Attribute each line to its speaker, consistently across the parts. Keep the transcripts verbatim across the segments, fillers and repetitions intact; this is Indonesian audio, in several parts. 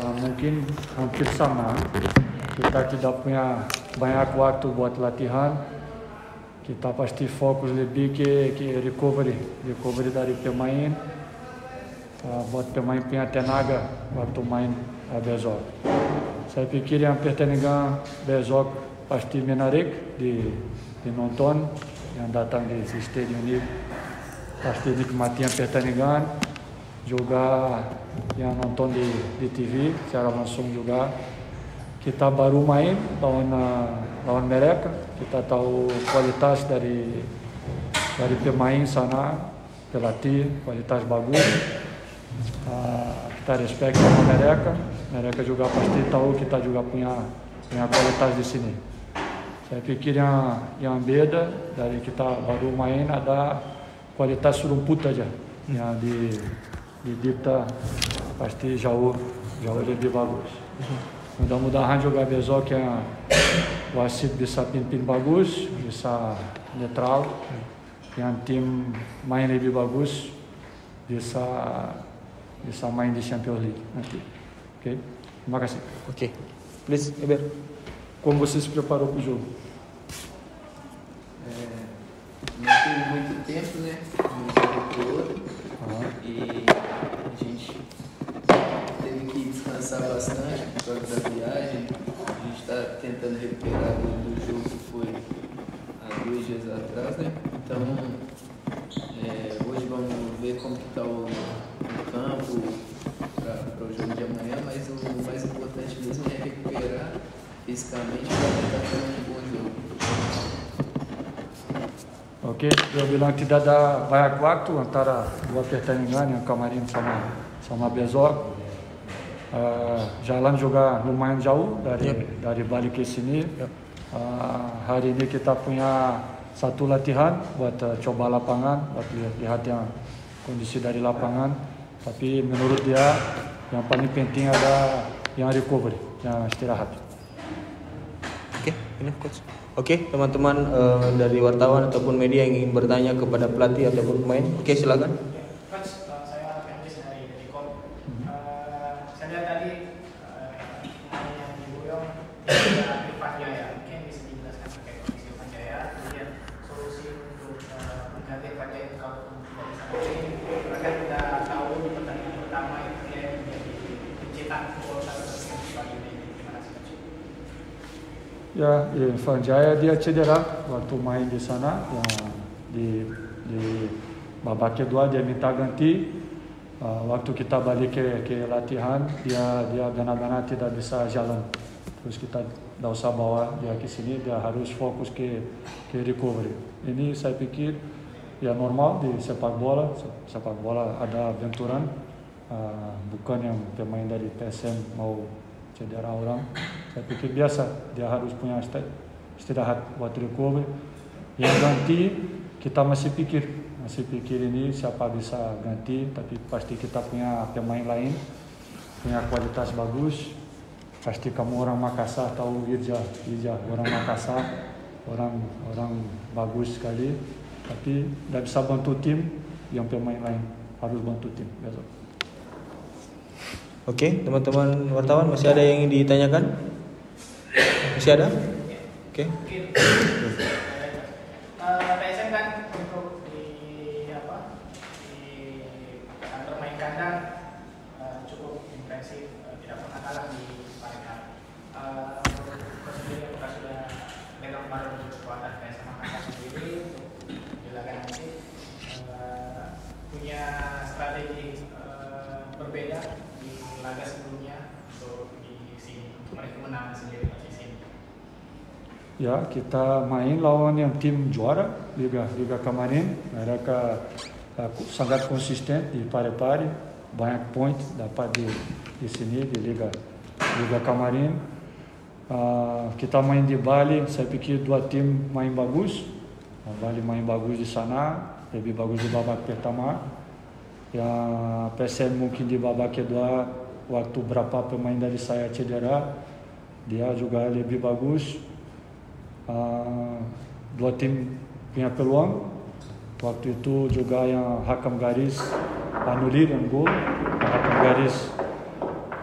Speaker 1: uh, mungkin hampir sama. Kita tidak punya banyak waktu buat latihan. Kita pasti fokus lebih ke, ke recovery, recovery dari pemain, uh, buat pemain punya tenaga waktu main uh, besok. Saya pikir yang pertandingan besok pasti menarik di, di nonton yang datang di, di stadion ini. Pasti nikmati yang pertandingan, juga yang nonton di, di T V secara langsung juga. Kita baru main lawan uh, lawan mereka, kita tahu kualitas dari dari pemain sana, pelatih kualitas bagus. Uh, kita respect sama mereka, mereka juga pasti tahu kita juga punya punya kualitas di sini. Saya pikir yang yang beda dari kita baru main ada kualitas rumput aja, yang di di Dipta pasti jauh jauh lebih bagus. Mudah-mudahan juga besok yang wasit bisa pimpin bagus, bisa netral, yang tim main lebih bagus bisa bisa main di Champions League nanti. Oke, okay? Terima kasih.
Speaker 2: Oke, okay. Please, Eber.
Speaker 1: Como você se preparou para o jogo?
Speaker 3: É, não teve muito tempo, né? De um jogo para o outro.
Speaker 1: Uhum.
Speaker 3: E a gente teve que descansar bastante por causa da viagem. A gente está tentando recuperar do, do jogo que foi há dois dias atrás, né? Então, é, hoje vamos ver como que está o, o campo para o jogo de amanhã, mas o mais importante mesmo é recuperar fisicamente para tentar fazer um bom jogo.
Speaker 1: Oke, dia bilang tidak ada banyak waktu antara dua pertandingan yang kemarin sama sama besok. Uh, jalan juga lumayan jauh dari yep. dari balik ke sini. Yep. Uh, hari ini kita punya satu latihan buat uh, coba lapangan, buat lihat, lihat yang kondisi dari lapangan. Tapi menurut dia yang paling penting ada yang recovery, yang istirahat.
Speaker 2: Oke, ini coach. Oke, teman-teman uh, dari wartawan ataupun media yang ingin bertanya kepada pelatih ataupun pemain, oke silakan.
Speaker 4: Coach, uh, saya Fendis dari Detikop. Uh, saya lihat tadi pemain uh, yang diboyong ada Irfan Jaya. Mungkin bisa dijelaskan terkait kondisi Irfan Jaya, kemudian solusi untuk uh, mengganti Irfan Jaya kalau dari sana ini. Mereka tidak tahu di pertandingan pertama itu dia menjadi pencetak gol satu persen bagi United. Terima kasih, coach.
Speaker 1: Ya, Irfan Jaya dia cedera waktu main di sana. Ya, di di babak kedua dia minta ganti. Uh, waktu kita balik ke, ke latihan, dia dia benar-benar tidak bisa jalan. Terus kita tidak usah bawa dia ke sini, dia harus fokus ke ke recovery. Ini saya pikir ya normal di sepak bola. Sepak bola ada benturan, uh, bukan yang pemain dari P S M mau cedera orang. Saya pikir biasa, dia harus punya istirahat buat recovery. Yang ganti kita masih pikir, masih pikir ini siapa bisa ganti, tapi pasti kita punya pemain lain, punya kualitas bagus. Pasti kamu orang Makassar tahu Irja, Irja orang Makassar, orang orang bagus sekali, tapi tidak bisa bantu tim, yang pemain lain harus bantu tim besok.
Speaker 2: Oke, teman-teman wartawan masih ada yang ingin ditanyakan? Masih ada? Oke.
Speaker 4: P S M kan untuk di apa di bermain kandang uh, cukup impresif, uh, tidak pernah kalah di Palembang. Uh, Coach sendiri apakah sudah megang baru kekuatan P S M Makassar sendiri untuk dilakukan nanti uh, punya strategi uh, berbeda di laga sebelumnya untuk di sini untuk mereka menang sendiri di sini.
Speaker 1: Ya, kita main lawan yang tim juara Liga Liga kemarin. Mereka uh, sangat konsisten di pare-pare, banyak point dapat di di sini di Liga Liga kemarin. Uh, kita main di Bali, saya pikir dua tim main bagus. Uh, Bali main bagus di sana, lebih bagus di babak pertama. Yang P S M mungkin di babak kedua, waktu berapa pemain dari saya cedera, dia juga lebih bagus. Uh, dua tim punya peluang. Waktu itu juga yang hakam garis anulir yang gol, hakam garis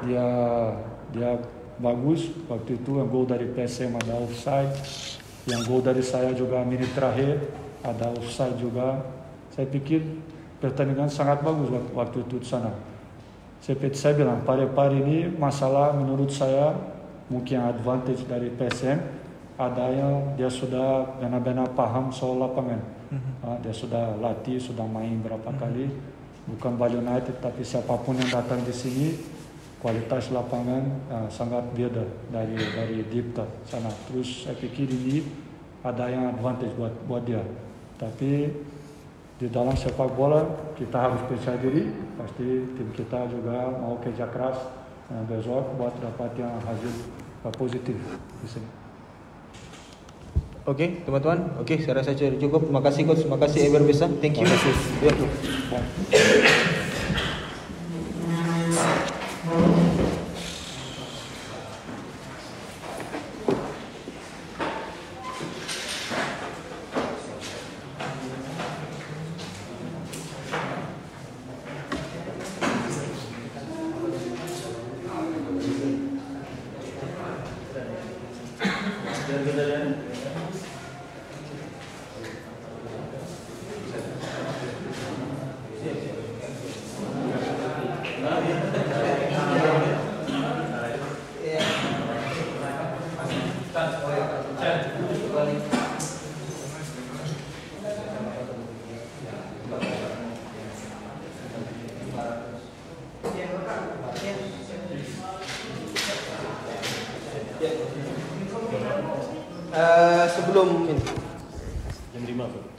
Speaker 1: dia dia bagus. Waktu itu yang gol dari P S M ada offside, yang gol dari saya juga menit terakhir ada offside juga. Saya pikir pertandingan sangat bagus waktu itu di sana. Seperti saya bilang, pari-pari ini masalah menurut saya mungkin advantage dari P S M. Ada yang dia sudah benar-benar paham soal lapangan. Uh, dia sudah latih, sudah main berapa kali. Bukan Bali United, tapi siapapun yang datang di sini, kualitas lapangan uh, sangat beda dari dari Dipta sana. Terus saya pikir ini ada yang advantage buat buat dia. Tapi di dalam sepak bola kita harus percaya diri. Pasti tim kita juga mau kerja keras uh, besok buat dapat yang hasil uh, positif di sini.
Speaker 2: Oke, okay, teman-teman. Oke, okay, saya rasa cukup. Terima kasih coach, terima kasih Eber Bisa. Thank you.
Speaker 1: Terima kasih.
Speaker 2: Ya. Uh, sebelum ini
Speaker 5: jam lima.